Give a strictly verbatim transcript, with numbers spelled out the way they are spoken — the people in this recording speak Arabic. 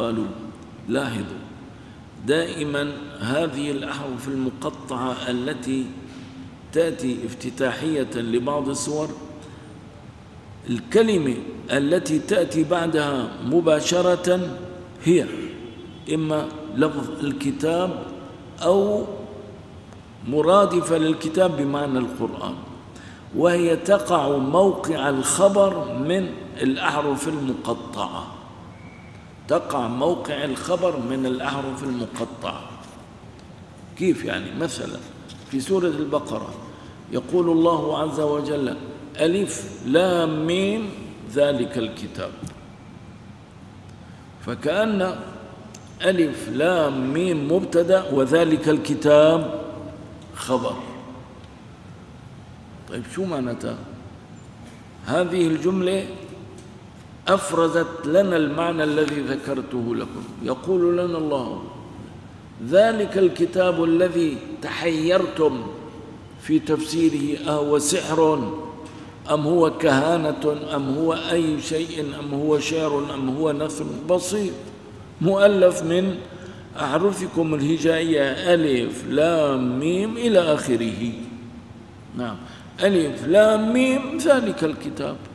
قالوا. لاحظوا دائما هذه الأحرف المقطعة التي تأتي افتتاحية لبعض السور، الكلمة التي تأتي بعدها مباشرة هي إما لفظ الكتاب أو مرادفة للكتاب بمعنى القرآن، وهي تقع موقع الخبر من الأحرف المقطعة، تقع موقع الخبر من الأحرف المقطعة. كيف يعني؟ مثلا في سورة البقرة يقول الله عز وجل: ألف لام ميم ذلك الكتاب، فكأن ألف لام ميم مبتدأ وذلك الكتاب خبر. طيب شو معناتها؟ هذه الجملة أفرزت لنا المعنى الذي ذكرته لكم. يقول لنا الله: ذلك الكتاب الذي تحيرتم في تفسيره أهو سحر أم هو كهانة أم هو أي شيء أم هو شعر أم هو نثر بسيط مؤلف من أحرفكم الهجائية ألف لام ميم إلى آخره. نعم، ألف لام ميم ذلك الكتاب.